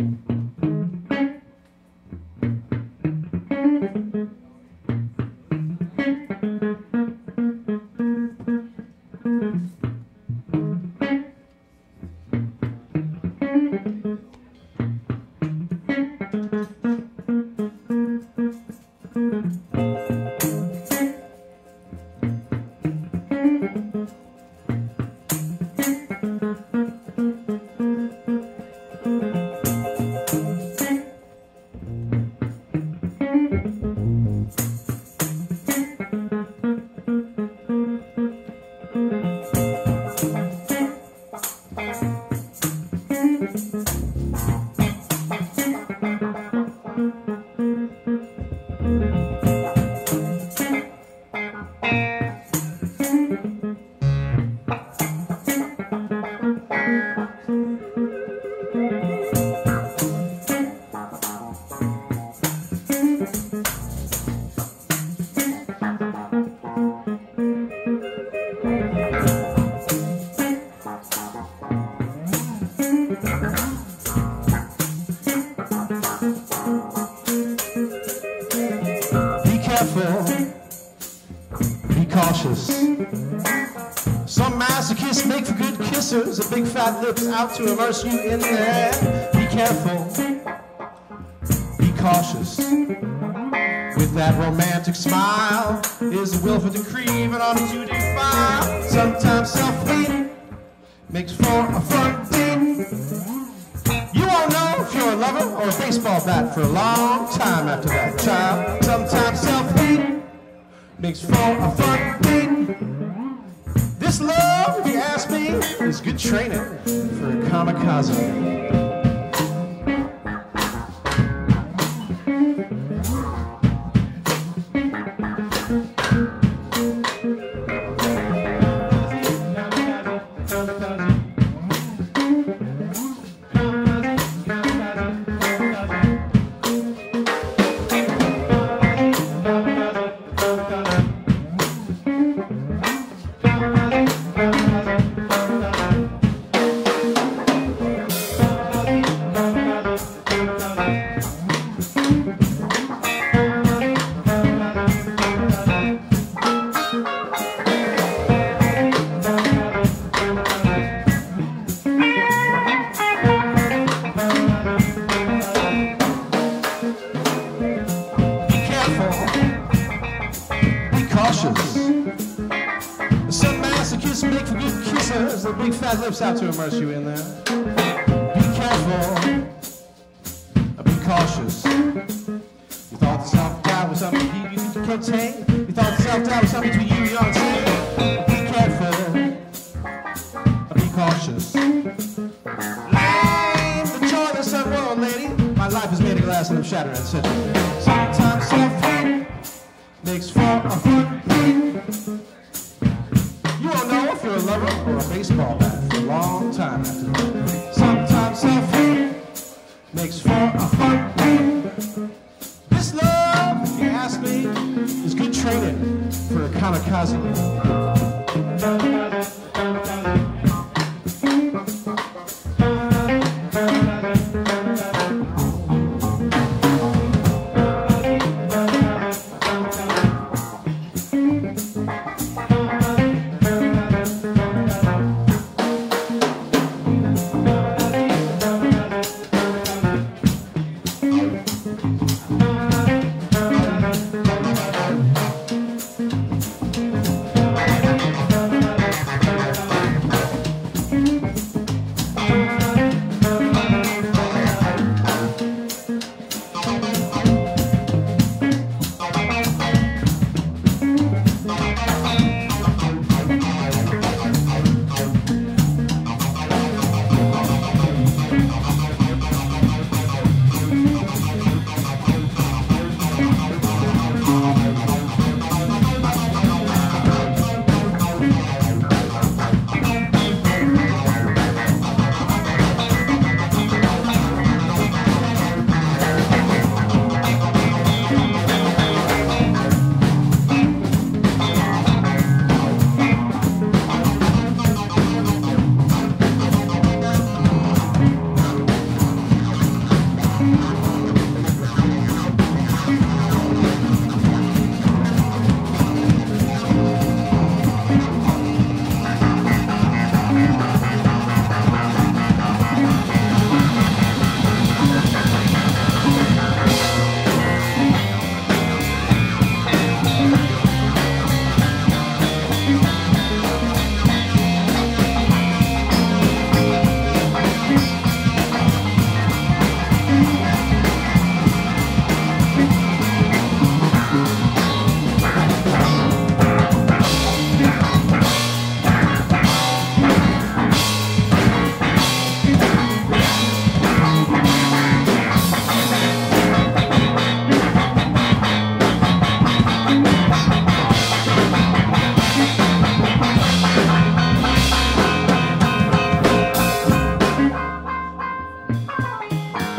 Some masochists make for good kissers, the big fat lips out to immerse you in there. Be careful, be cautious. With that romantic smile is a will for decree, even on a duty file. Sometimes self-hate makes for a front date. You won't know if you're a lover or a baseball bat for a long time after that, child. Sometimes self-hate makes for a front date. This love, if you ask me, is good training for a kamikaze. Some masochists make for good kissers, the big fat lips out to immerse you in there. Be careful, be cautious. You thought self-doubt was something you could contain. You thought self-doubt was something between you and your insane. Be careful, be cautious. Lame, the joyless unworld lady. My life is made of glass and I'm shattered and sitting. Sometimes self-hate makes for a fun thing. You won't know if you're a lover or a baseball bat for a long time after that. Sometimes self-hate makes for a fun thing. This love, if you ask me, is good training for a kamikaze.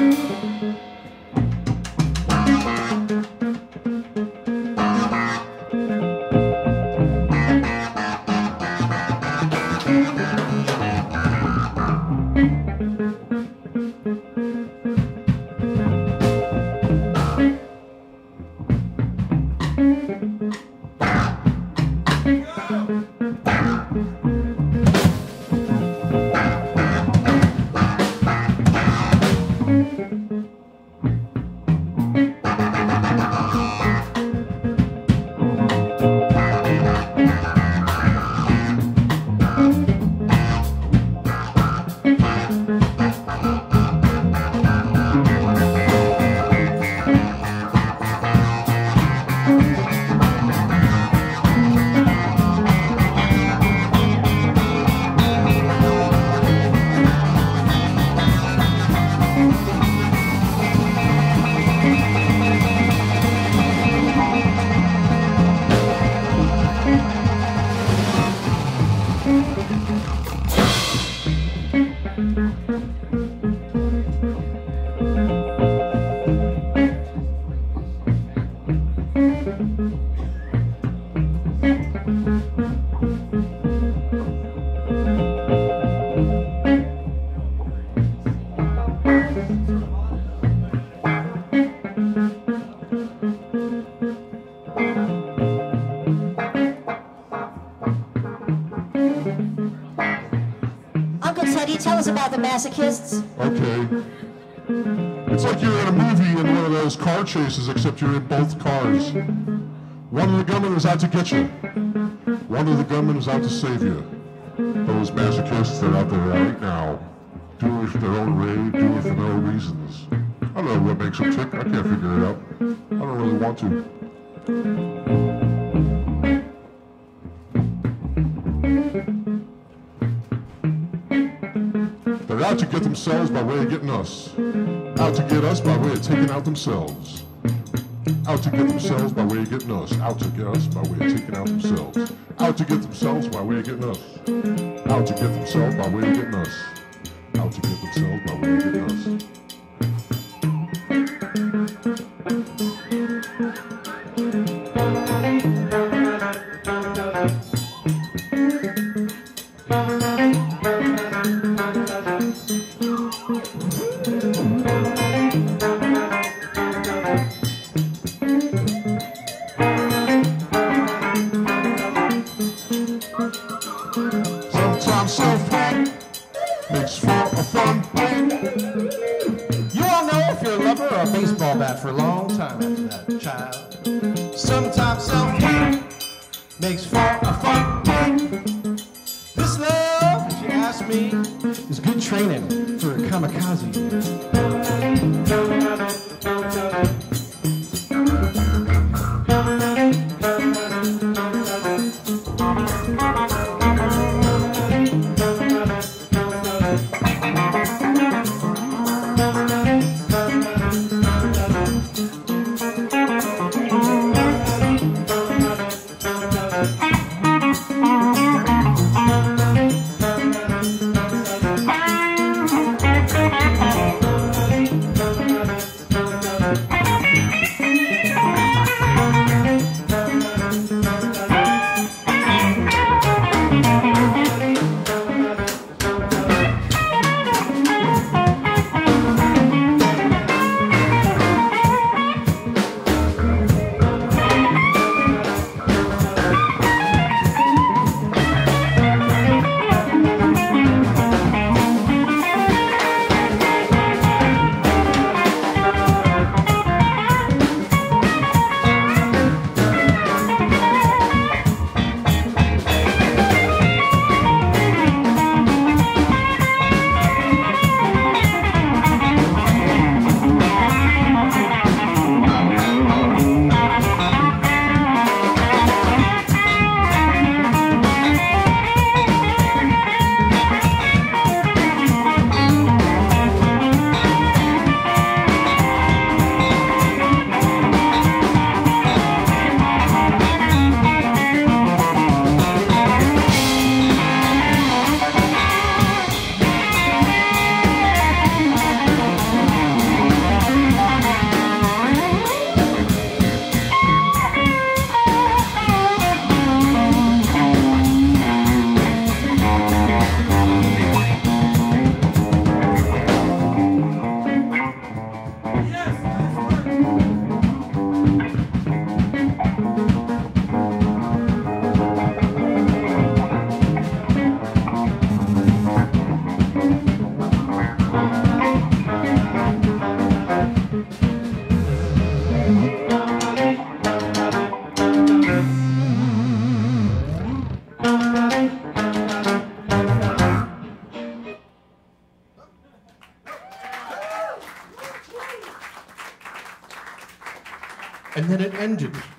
Tell us about the Masochists. Okay. It's like you're in a movie in one of those car chases, except you're in both cars. One of the gunmen is out to get you. One of the gunmen is out to save you. Those masochists are out there right now, doing it for their own rage, doing it for no reasons. I don't know what makes them tick. I can't figure it out. I don't really want to. They're out to get themselves by way of getting us. Out to get us by way of taking out themselves. Out to get themselves by way of getting us. Out to get us by way of taking out themselves. Out to get themselves by way of getting us. Out to get themselves by way of getting us. Out to get themselves by way of getting us. For a long time after that, child. Sometimes self-hate makes for a fun game. This love, if you ask me, is good training for a kamikaze. And then it ended.